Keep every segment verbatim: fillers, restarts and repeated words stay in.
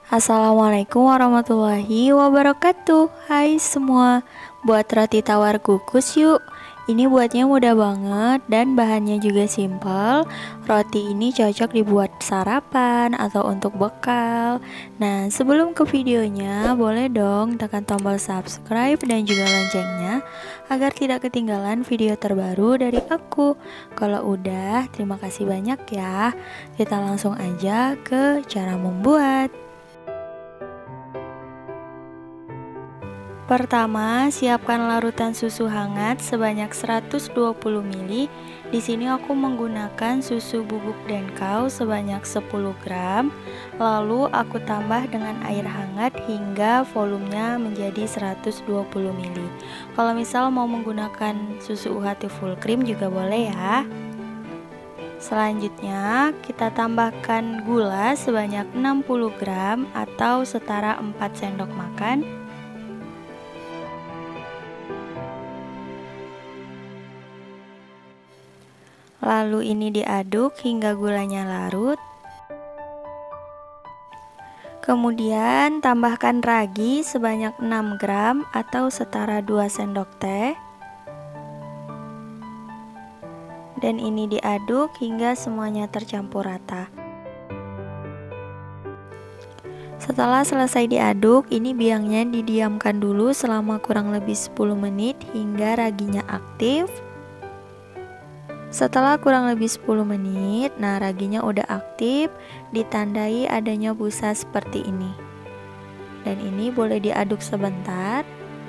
Assalamualaikum warahmatullahi wabarakatuh. Hai semua, buat roti tawar kukus yuk. Ini buatnya mudah banget dan bahannya juga simpel. Roti ini cocok dibuat sarapan atau untuk bekal. Nah, sebelum ke videonya, boleh dong tekan tombol subscribe dan juga loncengnya agar tidak ketinggalan video terbaru dari aku. Kalau udah, terima kasih banyak ya. Kita langsung aja ke cara membuat. Pertama, siapkan larutan susu hangat sebanyak seratus dua puluh mililiter. Di sini aku menggunakan susu bubuk Denkau sebanyak sepuluh gram. Lalu aku tambah dengan air hangat hingga volumenya menjadi seratus dua puluh mililiter. Kalau misal mau menggunakan susu U H T full cream juga boleh ya. Selanjutnya, kita tambahkan gula sebanyak enam puluh gram atau setara empat sendok makan. Lalu ini diaduk hingga gulanya larut. Kemudian tambahkan ragi sebanyak enam gram atau setara dua sendok teh. Dan ini diaduk hingga semuanya tercampur rata. Setelah selesai diaduk, ini biangnya didiamkan dulu selama kurang lebih sepuluh menit hingga raginya aktif. Setelah kurang lebih sepuluh menit, nah raginya udah aktif, ditandai adanya busa seperti ini. Dan ini boleh diaduk sebentar.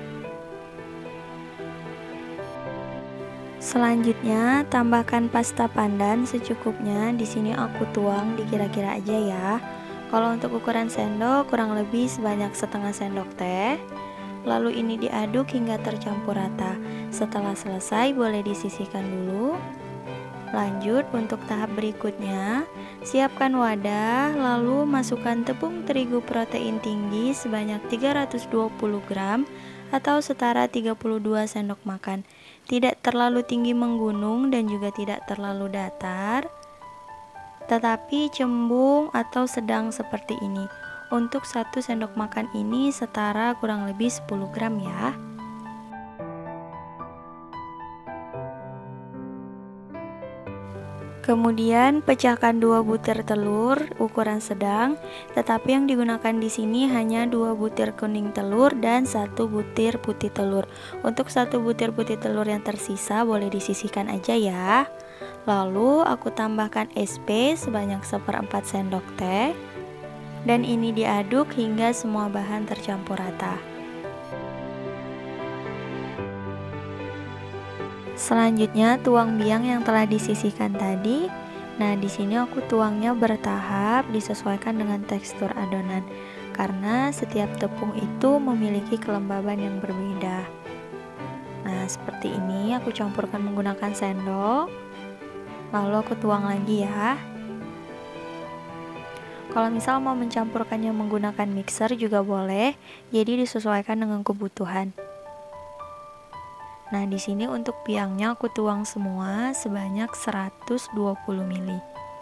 Selanjutnya, tambahkan pasta pandan secukupnya. Di sini aku tuang dikira-kira aja ya. Kalau untuk ukuran sendok kurang lebih sebanyak setengah sendok teh. Lalu ini diaduk hingga tercampur rata. Setelah selesai boleh disisihkan dulu. Lanjut untuk tahap berikutnya, siapkan wadah, lalu masukkan tepung terigu protein tinggi sebanyak tiga ratus dua puluh gram atau setara tiga puluh dua sendok makan. Tidak terlalu tinggi menggunung dan juga tidak terlalu datar, tetapi cembung atau sedang seperti ini. Untuk satu sendok makan ini setara kurang lebih sepuluh gram ya. Kemudian pecahkan dua butir telur ukuran sedang, tetapi yang digunakan di sini hanya dua butir kuning telur dan satu butir putih telur. Untuk satu butir putih telur yang tersisa boleh disisihkan aja ya. Lalu aku tambahkan es pe sebanyak seperempat sendok teh. Dan ini diaduk hingga semua bahan tercampur rata. Selanjutnya tuang biang yang telah disisihkan tadi. Nah, di sini aku tuangnya bertahap disesuaikan dengan tekstur adonan karena setiap tepung itu memiliki kelembaban yang berbeda. Nah, seperti ini aku campurkan menggunakan sendok. Lalu aku tuang lagi ya. Kalau misal mau mencampurkannya menggunakan mixer juga boleh, jadi disesuaikan dengan kebutuhan. Nah, di sini untuk biangnya aku tuang semua sebanyak seratus dua puluh mililiter.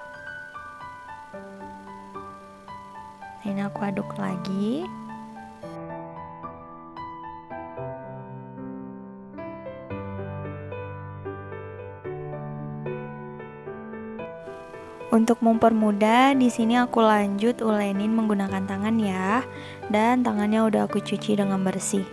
Nah, ini aku aduk lagi. Untuk mempermudah, di sini aku lanjut ulenin menggunakan tangan ya. Dan tangannya udah aku cuci dengan bersih.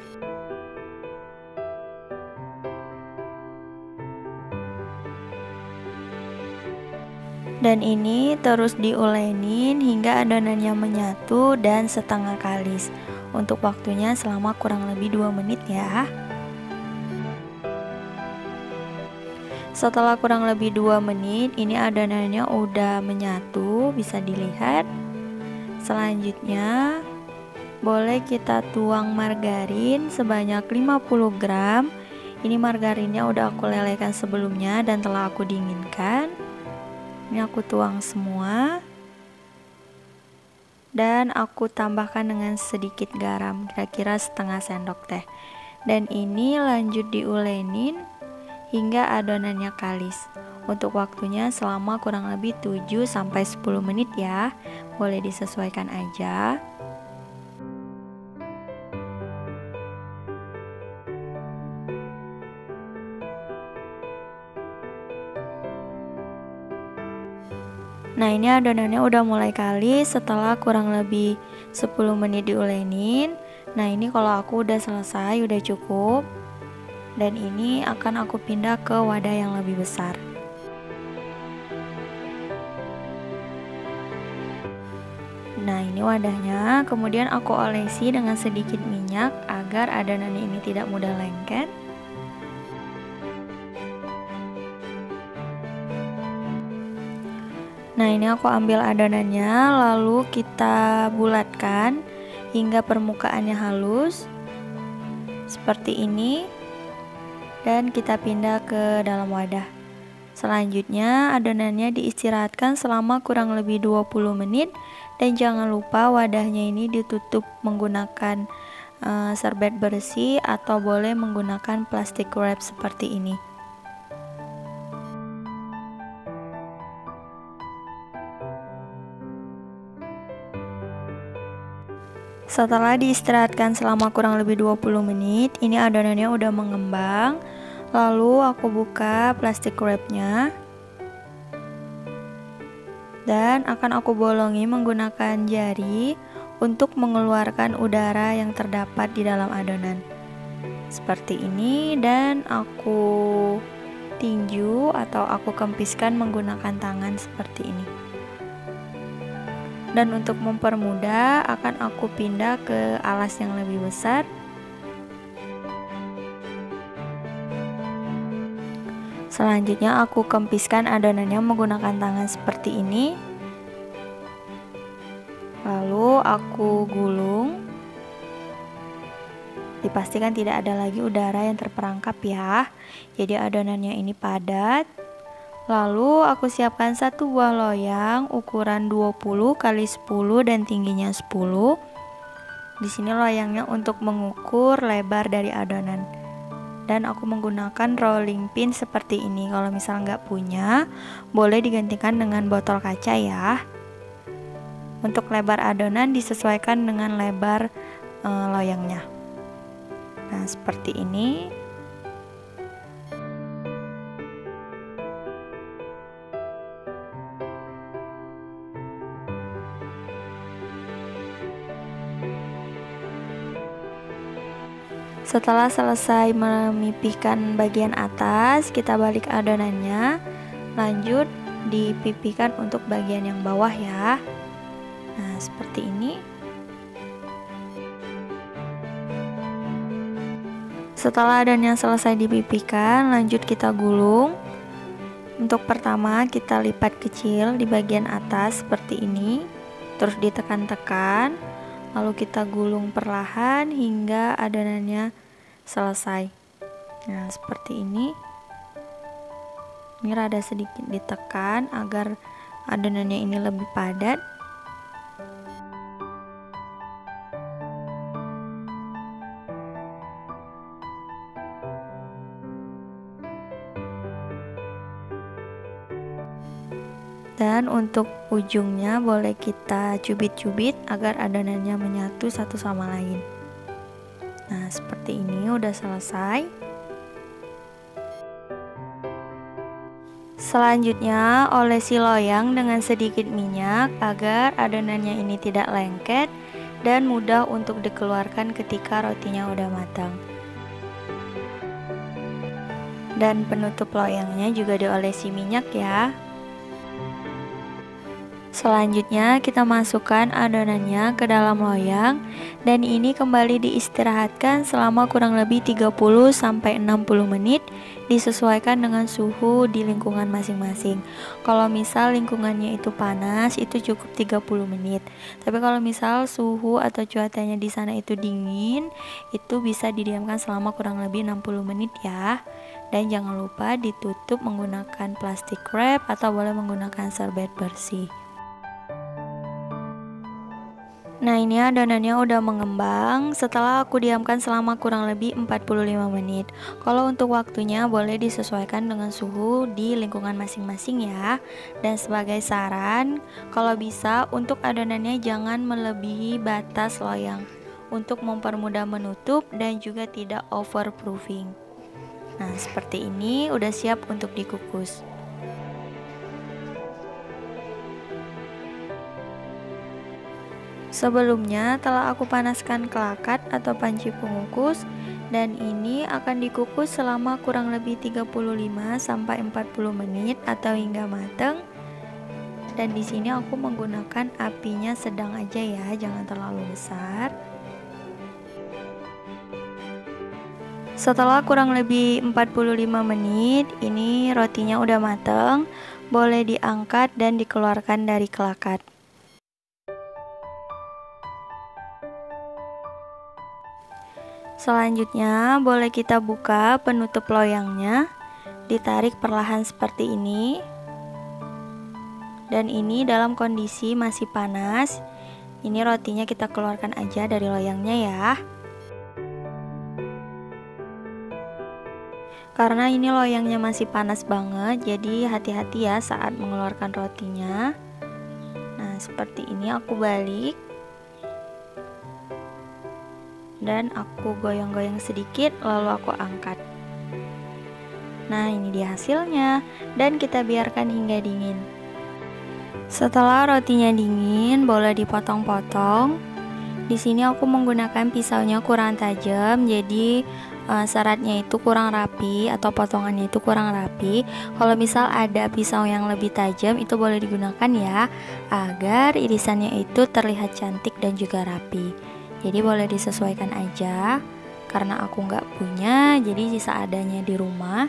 Dan ini terus diulenin hingga adonannya menyatu dan setengah kalis. Untuk waktunya selama kurang lebih dua menit ya. Setelah kurang lebih dua menit, ini adonannya udah menyatu, bisa dilihat. Selanjutnya, boleh kita tuang margarin sebanyak lima puluh gram. Ini margarinnya udah aku lelehkan sebelumnya dan telah aku dinginkan. Ini aku tuang semua dan aku tambahkan dengan sedikit garam, kira-kira setengah sendok teh. Dan ini lanjut diulenin hingga adonannya kalis. Untuk waktunya selama kurang lebih tujuh sampai sepuluh menit ya. Boleh disesuaikan aja. Nah, ini adonannya udah mulai kalis setelah kurang lebih sepuluh menit diulenin. Nah, ini kalau aku udah selesai, udah cukup. Dan ini akan aku pindah ke wadah yang lebih besar. Nah, ini wadahnya, kemudian aku olesi dengan sedikit minyak agar adonannya ini tidak mudah lengket. Nah, ini aku ambil adonannya, lalu kita bulatkan hingga permukaannya halus seperti ini, dan kita pindah ke dalam wadah. Selanjutnya adonannya diistirahatkan selama kurang lebih dua puluh menit, dan jangan lupa wadahnya ini ditutup menggunakan uh, serbet bersih atau boleh menggunakan plastic wrap seperti ini. Setelah diistirahatkan selama kurang lebih dua puluh menit, ini adonannya udah mengembang. Lalu aku buka plastik wrapnya dan akan aku bolongi menggunakan jari untuk mengeluarkan udara yang terdapat di dalam adonan seperti ini, dan aku tinju atau aku kempiskan menggunakan tangan seperti ini. Dan untuk mempermudah akan aku pindah ke alas yang lebih besar. Selanjutnya aku kempiskan adonannya menggunakan tangan seperti ini. Lalu aku gulung. Dipastikan tidak ada lagi udara yang terperangkap ya. Jadi adonannya ini padat. Lalu aku siapkan satu buah loyang ukuran dua puluh kali sepuluh dan tingginya sepuluh. Di sini loyangnya untuk mengukur lebar dari adonan. Dan aku menggunakan rolling pin seperti ini. Kalau misal nggak punya, boleh digantikan dengan botol kaca ya. Untuk lebar adonan disesuaikan dengan lebar e, loyangnya. Nah, seperti ini. Setelah selesai memipihkan bagian atas, kita balik adonannya, lanjut dipipihkan untuk bagian yang bawah ya. Nah, seperti ini. Setelah adonannya selesai dipipihkan, lanjut kita gulung. Untuk pertama kita lipat kecil di bagian atas seperti ini, terus ditekan-tekan, lalu kita gulung perlahan hingga adonannya selesai. Nah, seperti ini. Ini rada sedikit ditekan agar adonannya ini lebih padat. Dan untuk ujungnya boleh kita cubit-cubit agar adonannya menyatu satu sama lain. Nah, seperti ini udah selesai. Selanjutnya olesi loyang dengan sedikit minyak agar adonannya ini tidak lengket dan mudah untuk dikeluarkan ketika rotinya udah matang. Dan penutup loyangnya juga diolesi minyak ya. Selanjutnya kita masukkan adonannya ke dalam loyang, dan ini kembali diistirahatkan selama kurang lebih tiga puluh sampai enam puluh menit, disesuaikan dengan suhu di lingkungan masing-masing. Kalau misal lingkungannya itu panas, itu cukup tiga puluh menit. Tapi kalau misal suhu atau cuacanya di sana itu dingin, itu bisa didiamkan selama kurang lebih enam puluh menit ya. Dan jangan lupa ditutup menggunakan plastic wrap atau boleh menggunakan serbet bersih. Nah, ini adonannya udah mengembang setelah aku diamkan selama kurang lebih empat puluh lima menit. Kalau untuk waktunya boleh disesuaikan dengan suhu di lingkungan masing-masing ya. Dan sebagai saran, kalau bisa untuk adonannya jangan melebihi batas loyang untuk mempermudah menutup dan juga tidak overproofing. Nah, seperti ini udah siap untuk dikukus. Sebelumnya telah aku panaskan kelakat atau panci pengukus dan ini akan dikukus selama kurang lebih tiga puluh lima sampai empat puluh menit atau hingga matang. Dan di sini aku menggunakan apinya sedang aja ya, jangan terlalu besar. Setelah kurang lebih empat puluh lima menit, ini rotinya udah matang. Boleh diangkat dan dikeluarkan dari kelakat. Selanjutnya, boleh kita buka penutup loyangnya, ditarik perlahan seperti ini. Dan ini dalam kondisi masih panas. Ini rotinya kita keluarkan aja dari loyangnya ya. Karena ini loyangnya masih panas banget, jadi hati-hati ya saat mengeluarkan rotinya. Nah, seperti ini aku balik. Dan aku goyang-goyang sedikit lalu aku angkat. Nah, ini dia hasilnya dan kita biarkan hingga dingin. Setelah rotinya dingin, boleh dipotong-potong. Di sini aku menggunakan pisaunya kurang tajam, jadi uh, seratnya itu kurang rapi atau potongannya itu kurang rapi. Kalau misal ada pisau yang lebih tajam itu boleh digunakan ya, agar irisannya itu terlihat cantik dan juga rapi. Jadi boleh disesuaikan aja. Karena aku nggak punya, jadi sisa adanya di rumah.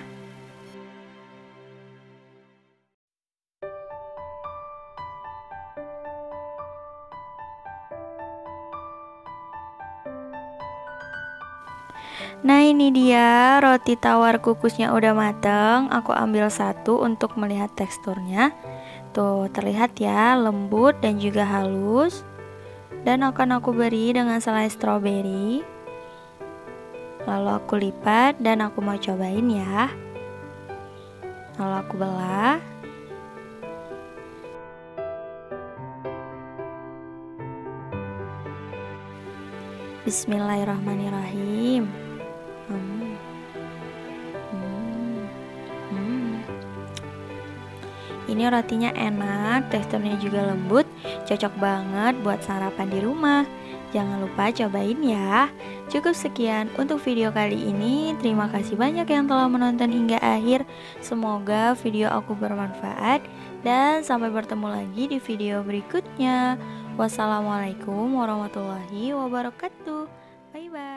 Nah, ini dia roti tawar kukusnya udah mateng. Aku ambil satu untuk melihat teksturnya. Tuh, terlihat ya, lembut dan juga halus. Dan akan aku beri dengan selai stroberi. Lalu aku lipat dan aku mau cobain ya. Lalu aku belah. Bismillahirrahmanirrahim. Hmm. Hmm. Hmm. Ini rotinya enak, teksturnya juga lembut, cocok banget buat sarapan di rumah. Jangan lupa cobain ya. Cukup sekian untuk video kali ini. Terima kasih banyak yang telah menonton hingga akhir. Semoga video aku bermanfaat dan sampai bertemu lagi di video berikutnya. Wassalamualaikum warahmatullahi wabarakatuh. Bye bye.